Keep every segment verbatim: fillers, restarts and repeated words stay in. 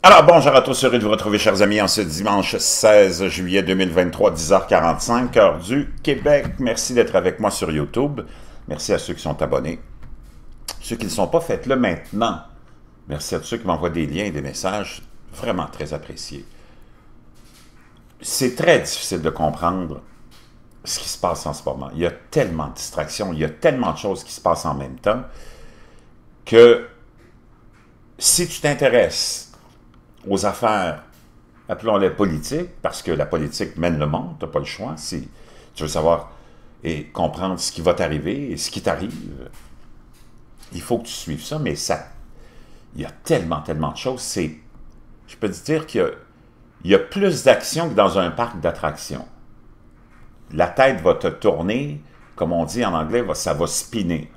Alors, bonjour à tous, heureux de vous retrouver, chers amis, en ce dimanche seize juillet deux mille vingt-trois, dix heures quarante-cinq, heure du Québec. Merci d'être avec moi sur YouTube. Merci à ceux qui sont abonnés. Ceux qui ne le sont pas, faites-le maintenant. Merci à tous ceux qui m'envoient des liens et des messages, vraiment très appréciés. C'est très difficile de comprendre ce qui se passe en ce moment. Il y a tellement de distractions, il y a tellement de choses qui se passent en même temps, que si tu t'intéresses aux affaires, appelons-les politiques, parce que la politique mène le monde, tu n'as pas le choix. Si tu veux savoir et comprendre ce qui va t'arriver et ce qui t'arrive, il faut que tu suives ça, mais ça, il y a tellement, tellement de choses. C'est, je peux te dire qu'il y a, il y a plus d'actions que dans un parc d'attractions. La tête va te tourner, comme on dit en anglais, ça va spinner.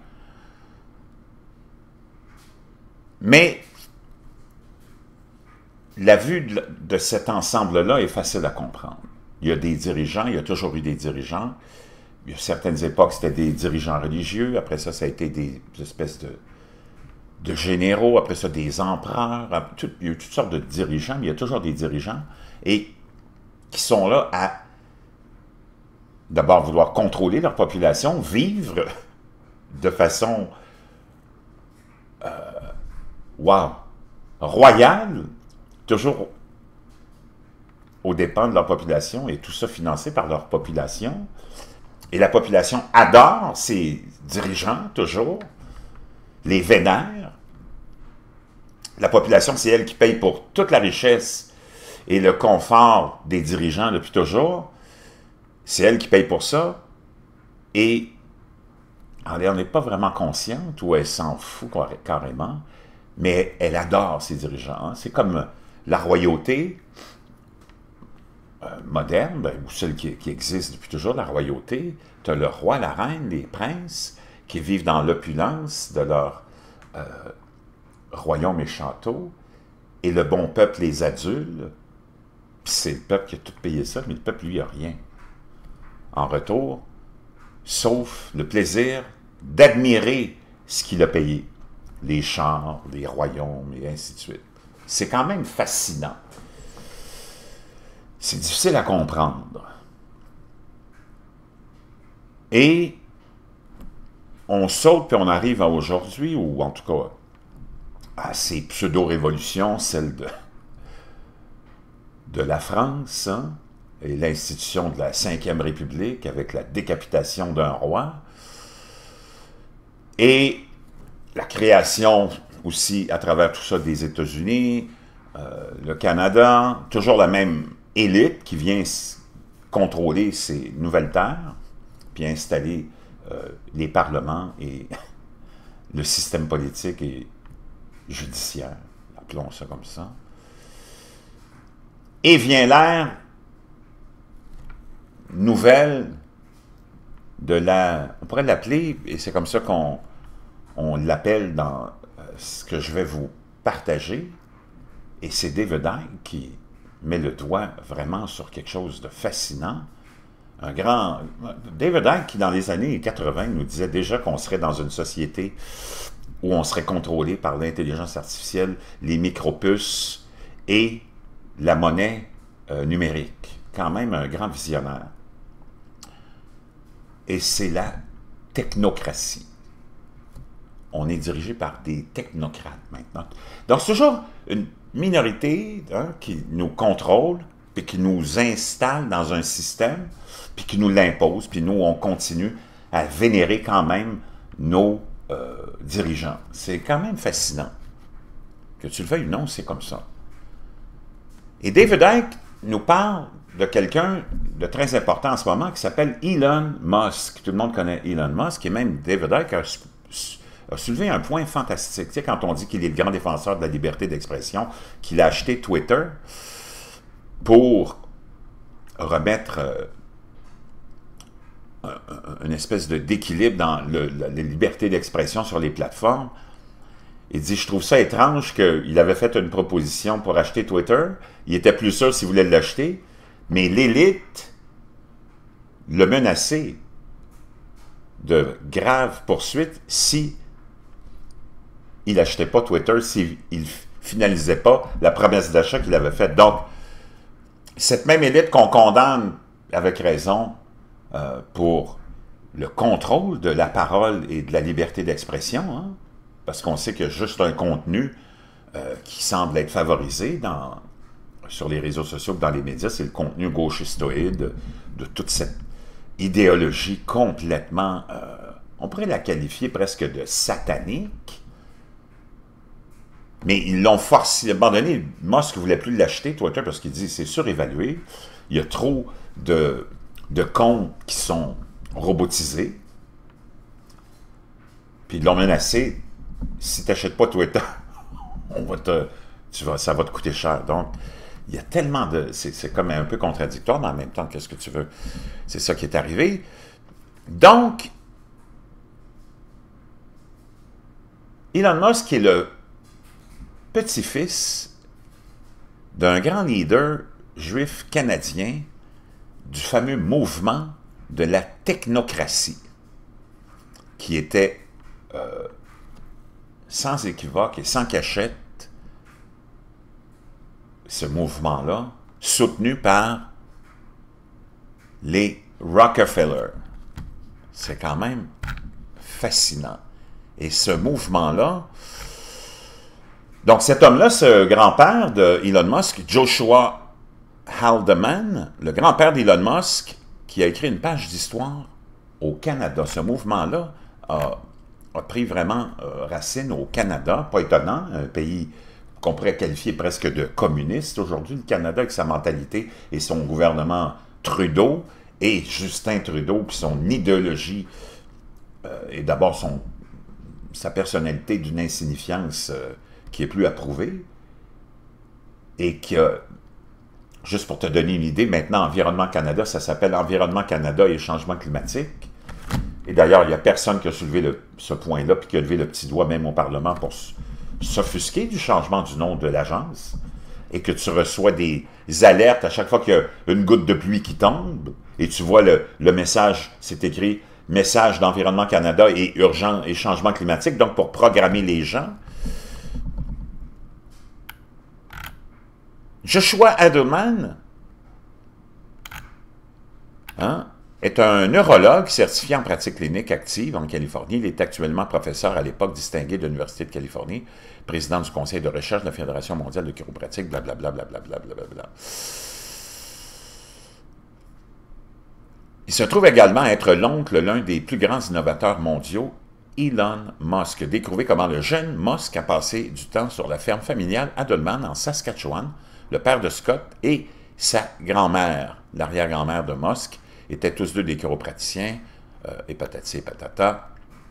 Mais la vue de, de cet ensemble-là est facile à comprendre. Il y a des dirigeants, il y a toujours eu des dirigeants. Il y a certaines époques, c'était des dirigeants religieux. Après ça, ça a été des espèces de, de généraux. Après ça, des empereurs. Tout, il y a eu toutes sortes de dirigeants, mais il y a toujours des dirigeants et qui sont là à d'abord vouloir contrôler leur population, vivre de façon euh, wow, royale, toujours aux dépens de leur population, et tout ça financé par leur population. Et la population adore ces dirigeants, toujours, les vénère. La population, c'est elle qui paye pour toute la richesse et le confort des dirigeants depuis toujours. C'est elle qui paye pour ça. Et elle n'est pas vraiment consciente, ou elle s'en fout carrément, mais elle adore ces dirigeants. C'est comme la royauté euh, moderne, ben, ou celle qui, qui existe depuis toujours, la royauté. Tu as le roi, la reine, les princes, qui vivent dans l'opulence de leur euh, royaume et château, et le bon peuple les adule. Puis c'est le peuple qui a tout payé ça, mais le peuple, lui, n'a rien en retour, sauf le plaisir d'admirer ce qu'il a payé. Les chars, les royaumes, et ainsi de suite. C'est quand même fascinant. C'est difficile à comprendre. Et on saute, puis on arrive à aujourd'hui, ou en tout cas à ces pseudo-révolutions, celle de, de la France, hein, et l'institution de la cinquième République, avec la décapitation d'un roi, et la création aussi à travers tout ça des États-Unis, euh, le Canada, toujours la même élite qui vient contrôler ces nouvelles terres, puis installer euh, les parlements et le système politique et judiciaire, appelons ça comme ça. Et vient l'ère nouvelle de la... On pourrait l'appeler, et c'est comme ça qu'on on l'appelle dans ce que je vais vous partager, et c'est David Icke qui met le doigt vraiment sur quelque chose de fascinant. Un grand... David Icke qui, dans les années quatre-vingt, nous disait déjà qu'on serait dans une société où on serait contrôlé par l'intelligence artificielle, les micropuces et la monnaie euh, numérique. Quand même un grand visionnaire. Et c'est la technocratie. On est dirigé par des technocrates maintenant. Donc, c'est toujours une minorité hein, qui nous contrôle, puis qui nous installe dans un système, puis qui nous l'impose, puis nous, on continue à vénérer quand même nos euh, dirigeants. C'est quand même fascinant. Que tu le veuilles ou non, c'est comme ça. Et David Icke nous parle de quelqu'un de très important en ce moment qui s'appelle Elon Musk. Tout le monde connaît Elon Musk, et même David Icke a a soulevé un point fantastique. Tu sais, quand on dit qu'il est le grand défenseur de la liberté d'expression, qu'il a acheté Twitter pour remettre euh, un, un, une espèce d'équilibre dans le, la, la liberté d'expression sur les plateformes, il dit, je trouve ça étrange qu'il avait fait une proposition pour acheter Twitter, il était plus sûr s'il voulait l'acheter, mais l'élite le menaçait de graves poursuites si il n'achetait pas Twitter, s'il finalisait pas la promesse d'achat qu'il avait faite. Donc, cette même élite qu'on condamne avec raison euh, pour le contrôle de la parole et de la liberté d'expression, hein, parce qu'on sait qu'il y a juste un contenu euh, qui semble être favorisé dans, sur les réseaux sociaux, dans les médias, c'est le contenu gauchistoïde de, de toute cette idéologie complètement, euh, on pourrait la qualifier presque de satanique, mais ils l'ont forcé, à un moment donné, Musk ne voulait plus l'acheter, Twitter, parce qu'il dit c'est surévalué, il y a trop de, de comptes qui sont robotisés, puis ils l'ont menacé, si tu n'achètes pas Twitter, on va te, tu vas, ça va te coûter cher. Donc, il y a tellement de... C'est comme un peu contradictoire, mais en même temps, qu'est-ce que tu veux? C'est ça qui est arrivé. Donc, Elon Musk est le petit-fils d'un grand leader juif canadien du fameux mouvement de la technocratie, qui était euh, sans équivoque et sans cachette ce mouvement-là, soutenu par les Rockefeller. C'est quand même fascinant. Et ce mouvement-là... Donc cet homme-là, ce grand-père de Elon Musk, Joshua Haldeman, le grand-père d'Elon Musk, qui a écrit une page d'histoire au Canada. Ce mouvement-là a, a pris vraiment euh, racine au Canada, pas étonnant, un pays qu'on pourrait qualifier presque de communiste aujourd'hui, le Canada avec sa mentalité et son gouvernement Trudeau, et Justin Trudeau, puis son idéologie, euh, et d'abord son sa personnalité d'une insignifiance euh, qui est plus approuvée, et qui a, juste pour te donner une idée, maintenant Environnement Canada, ça s'appelle Environnement Canada et Changement climatique, et d'ailleurs, il n'y a personne qui a soulevé le, ce point-là, puis qui a levé le petit doigt même au Parlement pour s'offusquer du changement du nom de l'agence, et que tu reçois des alertes à chaque fois qu'il y a une goutte de pluie qui tombe, et tu vois le, le message, c'est écrit « Message d'Environnement Canada et urgent et changement climatique », donc pour programmer les gens. Joshua Haldeman hein, est un neurologue certifié en pratique clinique active en Californie. Il est actuellement professeur à l'époque distingué de l'Université de Californie, président du conseil de recherche de la Fédération mondiale de chiropratique, blablabla, blablabla, blablabla. Il se trouve également être l'oncle de l'un des plus grands innovateurs mondiaux, Elon Musk. Découvrez comment le jeune Musk a passé du temps sur la ferme familiale Haldeman en Saskatchewan. Le père de Scott et sa grand-mère, l'arrière-grand-mère de Musk, étaient tous deux des chiropraticiens, euh, et patati et patata.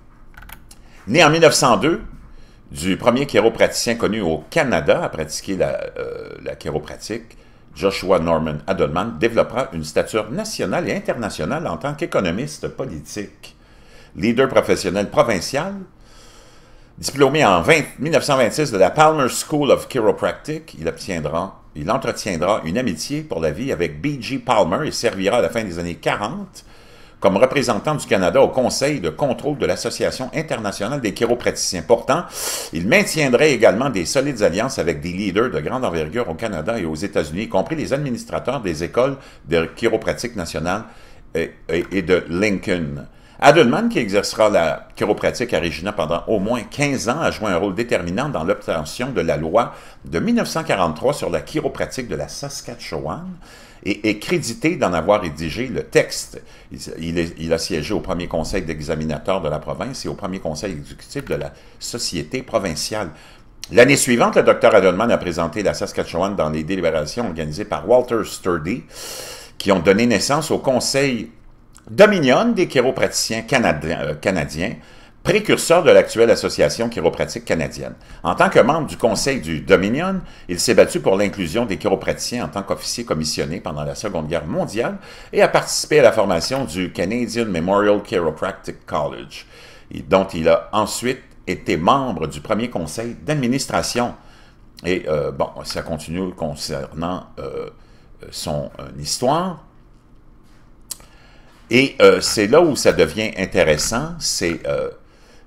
Né en mille neuf cent deux, du premier chiropraticien connu au Canada à pratiquer la, euh, la chiropratique, Joshua Norman Haldeman développera une stature nationale et internationale en tant qu'économiste politique. Leader professionnel provincial, diplômé en mille neuf cent vingt-six de la Palmer School of Chiropractic, il, obtiendra, il entretiendra une amitié pour la vie avec B G Palmer et servira à la fin des années quarante comme représentant du Canada au Conseil de contrôle de l'Association internationale des chiropraticiens. Pourtant, il maintiendrait également des solides alliances avec des leaders de grande envergure au Canada et aux États-Unis, y compris les administrateurs des écoles de chiropratique nationale et, et, et de Lincoln. Haldeman, qui exercera la chiropratique à Regina pendant au moins quinze ans, a joué un rôle déterminant dans l'obtention de la loi de mille neuf cent quarante-trois sur la chiropratique de la Saskatchewan et est crédité d'en avoir rédigé le texte. Il, il, est, il a siégé au premier conseil d'examinateurs de la province et au premier conseil exécutif de la société provinciale. L'année suivante, le docteur Haldeman a présenté la Saskatchewan dans les délibérations organisées par Walter Sturdy, qui ont donné naissance au conseil Dominion des chiropraticiens canadiens, euh, canadiens, précurseur de l'actuelle Association chiropratique canadienne. En tant que membre du conseil du Dominion, il s'est battu pour l'inclusion des chiropraticiens en tant qu'officier commissionné pendant la Seconde Guerre mondiale et a participé à la formation du Canadian Memorial Chiropractic College, dont il a ensuite été membre du premier conseil d'administration. Et euh, bon, ça continue concernant euh, son euh, histoire. Et euh, c'est là où ça devient intéressant, c'est euh,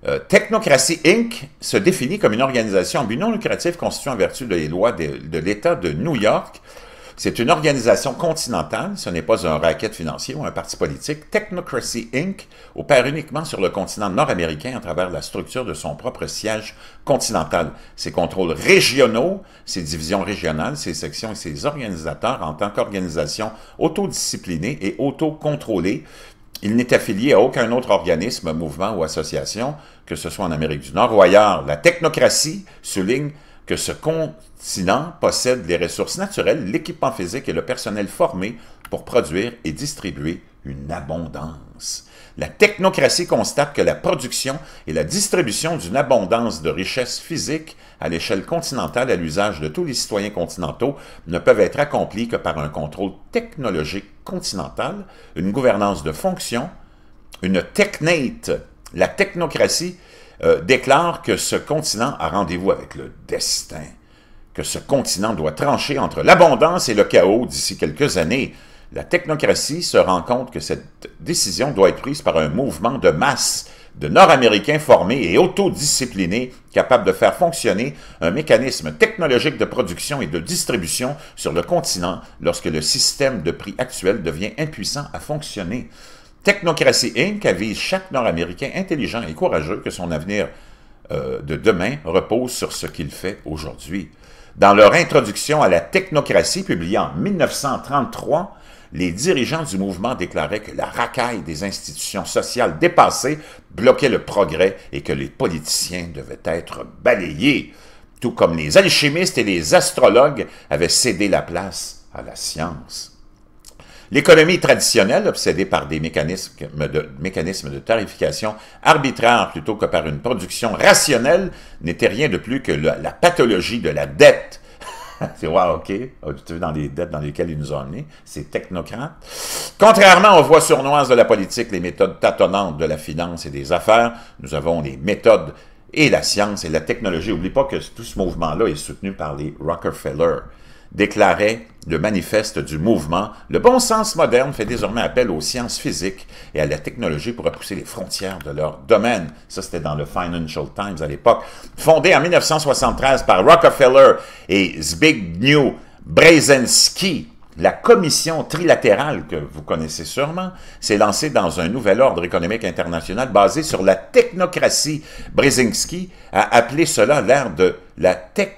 Euh, Technocracy incorporée se définit comme une organisation en but non lucratif constituée en vertu des lois de, de l'État de New York. C'est une organisation continentale, ce n'est pas un racket financier ou un parti politique. Technocracy incorporée opère uniquement sur le continent nord-américain à travers la structure de son propre siège continental. Ses contrôles régionaux, ses divisions régionales, ses sections et ses organisateurs en tant qu'organisation autodisciplinée et autocontrôlée. Il n'est affilié à aucun autre organisme, mouvement ou association, que ce soit en Amérique du Nord ou ailleurs. La technocratie souligne que ce continent possède les ressources naturelles, l'équipement physique et le personnel formé pour produire et distribuer une abondance. La technocratie constate que la production et la distribution d'une abondance de richesses physiques à l'échelle continentale à l'usage de tous les citoyens continentaux ne peuvent être accomplies que par un contrôle technologique continental, une gouvernance de fonction, une technate. La technocratie euh, déclare que ce continent a rendez-vous avec le destin, que ce continent doit trancher entre l'abondance et le chaos d'ici quelques années. La technocratie se rend compte que cette décision doit être prise par un mouvement de masse de Nord-Américains formés et autodisciplinés, capables de faire fonctionner un mécanisme technologique de production et de distribution sur le continent lorsque le système de prix actuel devient impuissant à fonctionner. Technocracy incorporée avise chaque Nord-Américain intelligent et courageux que son avenir euh, de demain repose sur ce qu'il fait aujourd'hui. Dans leur introduction à la technocratie, publiée en mille neuf cent trente-trois, les dirigeants du mouvement déclaraient que la racaille des institutions sociales dépassées bloquait le progrès et que les politiciens devaient être balayés, tout comme les alchimistes et les astrologues avaient cédé la place à la science. L'économie traditionnelle, obsédée par des mécanismes de, mécanismes de tarification arbitraires plutôt que par une production rationnelle, n'était rien de plus que la, la pathologie de la dette. C'est wow, OK. Tu vu dans les dettes dans lesquelles ils nous ont amenés. C'est technocrate. Contrairement aux voies sournoises de la politique, les méthodes tâtonnantes de la finance et des affaires, nous avons les méthodes et la science et la technologie. N'oublie pas que tout ce mouvement-là est soutenu par les Rockefeller. Déclarait le manifeste du mouvement, le bon sens moderne fait désormais appel aux sciences physiques et à la technologie pour repousser les frontières de leur domaine. Ça, c'était dans le Financial Times à l'époque. Fondé en mille neuf cent soixante-treize par Rockefeller et Zbigniew Brzezinski, la commission trilatérale, que vous connaissez sûrement, s'est lancée dans un nouvel ordre économique international basé sur la technocratie. Brzezinski a appelé cela l'ère de la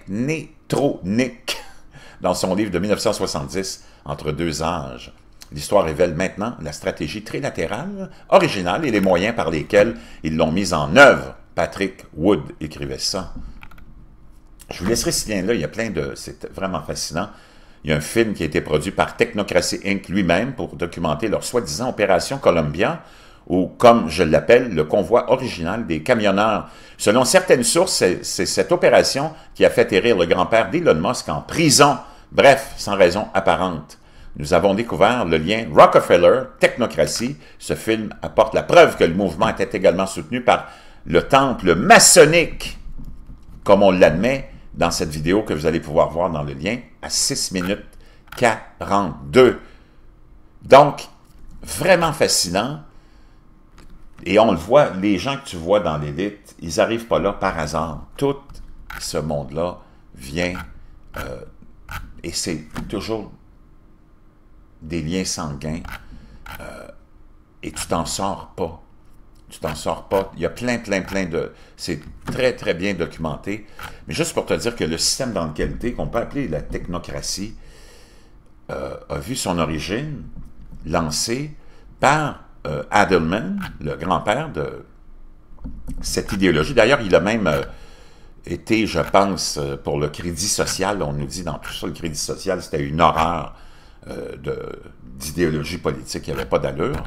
technétronique. Dans son livre de mille neuf cent soixante-dix, Entre deux âges. L'histoire révèle maintenant la stratégie trilatérale originale et les moyens par lesquels ils l'ont mise en œuvre. Patrick Wood écrivait ça. Je vous laisserai ce lien-là, il y a plein de... C'est vraiment fascinant. Il y a un film qui a été produit par Technocracy incorporée lui-même pour documenter leur soi-disant opération Columbia, ou comme je l'appelle, le convoi original des camionneurs. Selon certaines sources, c'est cette opération qui a fait atterrir le grand-père d'Elon Musk en prison. Bref, sans raison apparente. Nous avons découvert le lien Rockefeller-technocratie. Ce film apporte la preuve que le mouvement était également soutenu par le temple maçonnique, comme on l'admet dans cette vidéo que vous allez pouvoir voir dans le lien, à six minutes quarante-deux. Donc, vraiment fascinant. Et on le voit, les gens que tu vois dans l'élite, ils n'arrivent pas là par hasard. Tout ce monde-là vient, euh, et c'est toujours des liens sanguins, euh, et tu t'en sors pas. Tu t'en sors pas. Il y a plein, plein, plein de... C'est très, très bien documenté. Mais juste pour te dire que le système dans lequel tu es, qu'on peut appeler la technocratie, euh, a vu son origine lancée par Euh, Adelman, le grand-père de cette idéologie. D'ailleurs, il a même euh, été, je pense, euh, pour le crédit social, on nous dit dans tout ça, le crédit social, c'était une horreur euh, d'idéologie politique, qui n'avait pas d'allure.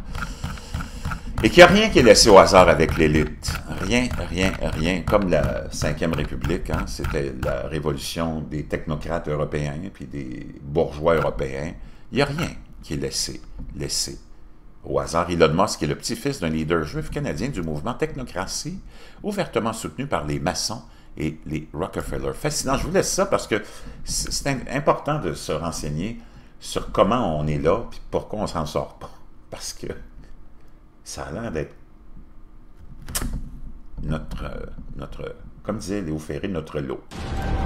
Et qu'il n'y a rien qui est laissé au hasard avec l'élite. Rien, rien, rien. Comme la cinquième République, hein, c'était la révolution des technocrates européens, puis des bourgeois européens. Il n'y a rien qui est laissé, laissé au hasard. Elon Musk est le petit-fils d'un leader juif canadien du mouvement technocratie, ouvertement soutenu par les maçons et les Rockefeller. Fascinant. Je vous laisse ça parce que c'est important de se renseigner sur comment on est là et pourquoi on ne s'en sort pas. Parce que ça a l'air d'être notre, notre, comme disait Léo Ferré, notre lot.